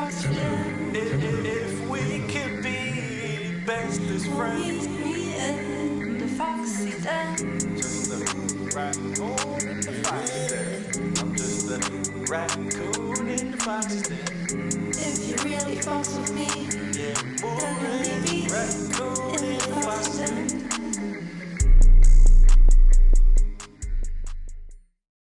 foxy den. If we could be bestest friends. Me in the foxy den. Just a raccoon in the foxy den. I'm just a raccoon in the foxy den. If you really fucks with me